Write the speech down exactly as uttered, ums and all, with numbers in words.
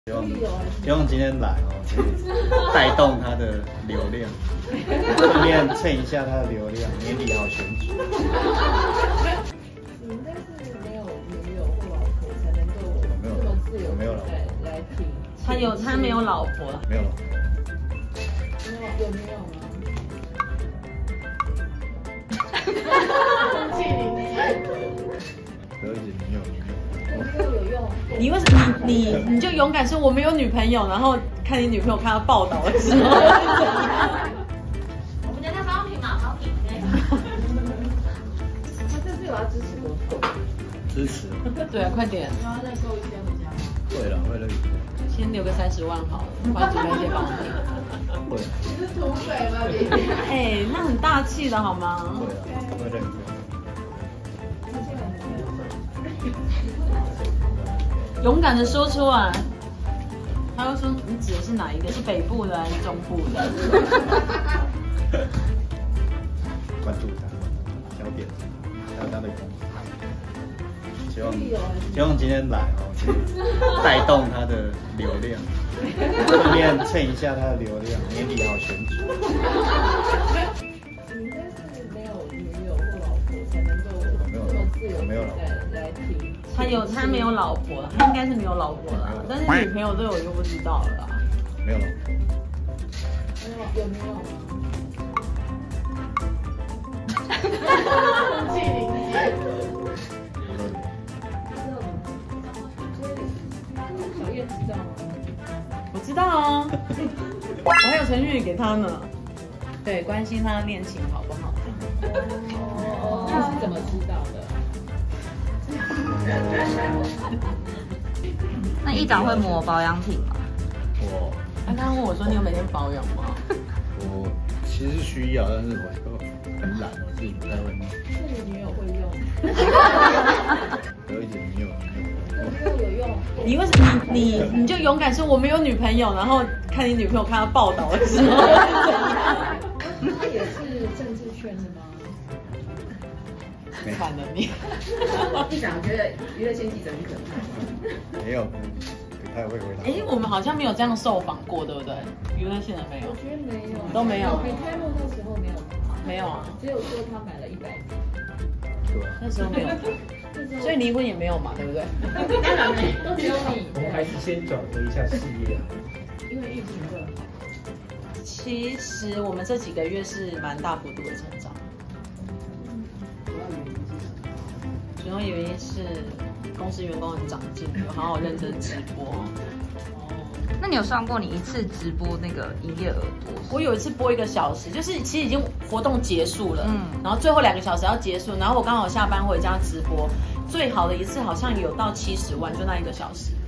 希望希望今天来哦，可以带动他的流量，顺便蹭一下他的流量，年底好选举。 你应该是没有女友或老婆才能够这么自由来来听。 他有他没有老婆， 没有老婆。 没有有没有吗？空气凝结。 可以，女友女友。 女友有用。 你为什么你你你就勇敢说我没有女朋友，然后看你女朋友看到报道的时候， 我们家在保养品嘛，保养品。 他这次有要支持多少？ 支持。 对啊，快点。 然后再收一些回家。 会了，会了。 先留个三十万好了，帮准备一些保养品。 会。 你是土匪吗？你？ 哎，那很大气的好吗？ 会了，会认真。 勇敢的说出来。他又说你指的是哪一个？是北部的还是中部的？ 关注他，小点，还有他的公司。希望希望今天来哦，可以带动他的流量，顺便蹭一下他的流量，年底好选举。 你应该是没有女友或老婆才能够这么自由来来听。 他有他没有老婆，他应该是没有老婆啦，但是女朋友这个我就不知道了啦。 没有老婆。 没有有没有吗？空气凝结。小叶知道吗？ 我知道啊，我还有程序给他呢。对，关心他的恋情好不好？ 哦，那是怎么知道的？ 那议长会抹保养品吗？ 我他刚刚问我说你有每天保养吗？ 我其实需要，但是我就很懒，我自己不太会弄。 是你女友会用。 有一点女友女友。 女友有用。 你为什么你你你就勇敢说我没有女朋友，然后看你女朋友看到报道的时候， 他也是政治圈的吗？ 惨了你。 议长觉得娱乐线记者很可怕。 没有，不太会回答。 哎，我们好像没有这样受访过，对不对？娱乐线的没有我，觉得没有， 都没有。 你开幕那时候没有他， 没有啊， 只有说他买了一百瓶。 对啊。 那时候没有他，所以离婚也没有嘛，对不对？ 当然没，都只有你。 我们还是先转折一下事业啊。 因为疫情更好。 其实我们这几个月是蛮大幅度的成长。主要原因是公司员工很长进，有好好认真直播。 那你有算过你一次直播那个营业额多少？ 我有一次播一个小时，就是其实已经活动结束了， 嗯， 然后最后两个小时要结束，然后我刚好下班回家直播，最好的一次好像有到七十万，就那一个小时。